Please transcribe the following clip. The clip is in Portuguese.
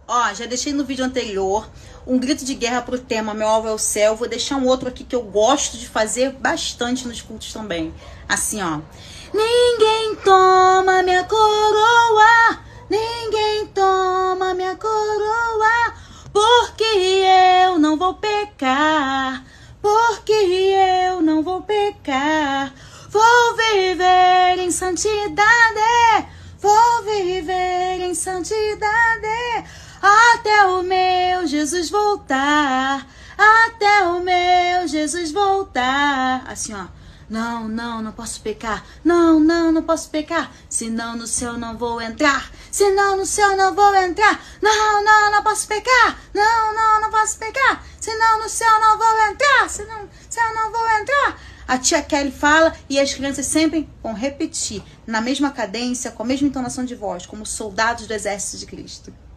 Ó, já deixei no vídeo anterior um grito de guerra pro tema Meu Alvo é o Céu. Vou deixar um outro aqui que eu gosto de fazer bastante nos cultos também. Assim, ó. Ninguém toma minha coroa, ninguém toma minha coroa, porque eu não vou pecar, porque eu não vou pecar. Vou viver em santidade, vou viver em santidade, até o meu Jesus voltar, até o meu Jesus voltar. Assim, ó. Não, não posso pecar. Não, não posso pecar. Senão no céu não vou entrar. Senão no céu não vou entrar. Não, não posso pecar. Não, não posso pecar. Senão no céu não vou entrar. Senão no céu não vou entrar. A tia Kelly fala e as crianças sempre vão repetir na mesma cadência, com a mesma entonação de voz, como soldados do exército de Cristo.